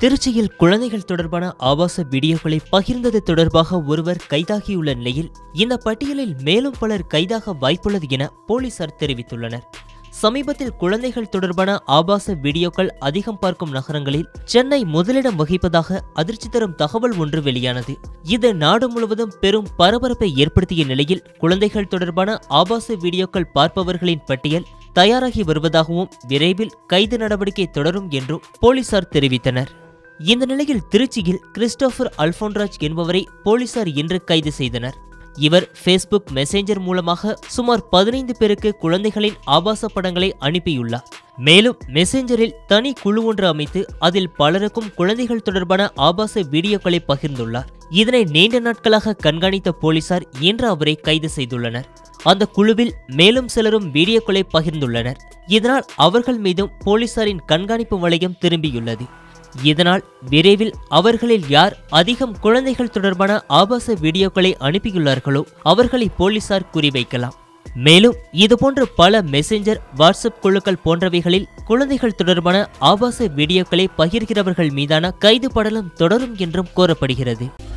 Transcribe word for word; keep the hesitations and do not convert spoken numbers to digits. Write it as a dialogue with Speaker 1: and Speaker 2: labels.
Speaker 1: திருச்சியில் குழந்தைகள் தொடர்பான ஆபாச வீடியோக்களை பகிர்ந்தது தொடர்பாக ஒருவர் கைதாகியுள்ள நிலையில் இந்த பட்டியலில் மேலும் பலர் கைதாக வாய்ப்புள்ளது என போலீசார் தெரிவித்துள்ளனர். சமீபத்தில் குழந்தைகள் தொடர்பான ஆபாச வீடியோக்கள் அதிகம் பார்க்கும் நகரங்களில் சென்னை முதலிடம் வகிப்பதாக அதிர்ச்சி தரும் தகவல் ஒன்று வெளியானது. இது நாடு முழுவதும் பெரும் பரபரப்பை ஏற்படுத்திய நிலையில் குழந்தைகள் தொடர்பான ஆபாச வீடியோக்கள் பார்ப்பவர்களின் பட்டியல் தயாராகி வருவதாகவும் விரைவில் கைது நடவடிக்கை தொடரும் என்றும் போலீசார் தெரிவித்தனர். இந்த நிலையில் திருச்சியில் கிறிஸ்டோபர் அல்போன்ராஜ் என்பவரை போலீசார் இன்று கைது செய்தனர். இவர் ஃபேஸ்புக் மெசேஞ்சர் மூலமாக சுமார் பதினைந்து பேருக்கு குழந்தைகளின் ஆபாச படங்களை அனுப்பியுள்ளார். மேலும் மெசேஞ்சரில் தனி குழு ஒன்று அமைத்து அதில் பலருக்கும் குழந்தைகள் தொடர்பான ஆபாச வீடியோக்களை பகிர்ந்துள்ளார். இதனை நீண்ட நாட்களாக கண்காணித்த போலீசார் இன்று அவரை கைது செய்துள்ளனர். அந்த குழுவில் மேலும் சிலரும் வீடியோக்களை பகிர்ந்துள்ளனர். இதனால் அவர்கள் மீதும் போலீசாரின் கண்காணிப்பு வளையம் திரும்பியுள்ளது. இதனால் விரைவில் அவர்களில் யார் அதிகம் குழந்தைகள் தொடர்பான ஆபாச வீடியோக்களை அனுப்பியுள்ளார்களோ அவர்களை போலீசார் குறிவைக்கலாம். மேலும் இதுபோன்ற பல மெசேஞ்சர், வாட்ஸ்அப் குழுக்கள் போன்றவைகளில் குழந்தைகள் தொடர்பான ஆபாச வீடியோக்களை பகிர்கிறவர்கள் மீதான கைது படலம் தொடரும் என்றும் கோரப்படுகிறது.